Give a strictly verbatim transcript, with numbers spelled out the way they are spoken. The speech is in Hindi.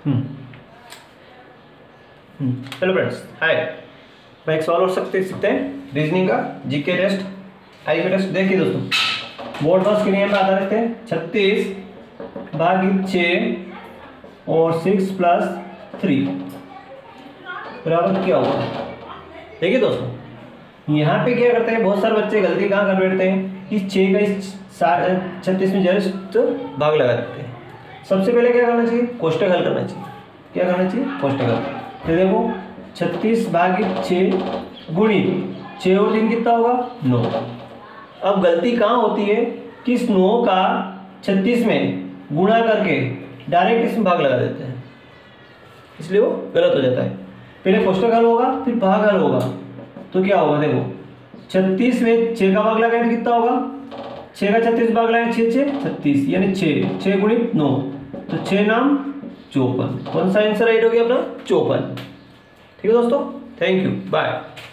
हम्म हम्म हेलो फ्रेंड्स, हाय। मैं एक सवाल और सकते सीखते हैं रीजनिंग का जीके टेस्ट आई टेस्ट। देखिए दोस्तों, बोर्ड पास के नियम पर आधारित है। छत्तीस भागित छः और सिक्स प्लस थ्री बराबर क्या होगा। देखिए दोस्तों, यहाँ पे क्या करते हैं, बहुत सारे बच्चे गलती कहाँ कर बैठते हैं, इस छः का इस छत्तीस में जस्ट भाग लगा देते हैं। सबसे पहले क्या करना चाहिए, कोष्टक हल करना चाहिए। क्या करना चाहिए, कोष्टक हल। तो देखो, छत्तीस भागित छः गुणित छः और तीन कितना होगा, नौ। अब गलती कहाँ होती है कि इस नौ का छत्तीस में गुणा करके डायरेक्ट इसमें भाग लगा देते हैं, इसलिए वो गलत हो जाता है। पहले कोष्टक हल होगा, फिर भाग हल होगा। तो क्या होगा, देखो छत्तीस में छः का भाग लगाए तो कितना होगा, छः का छत्तीस भाग लगाए, छः छः छत्तीस, यानी छः छः गुणित नौ, तो छः नाम चौपन। कौन सा आंसर राइट हो गया अपना, चौपन। ठीक है दोस्तों, थैंक यू, बाय।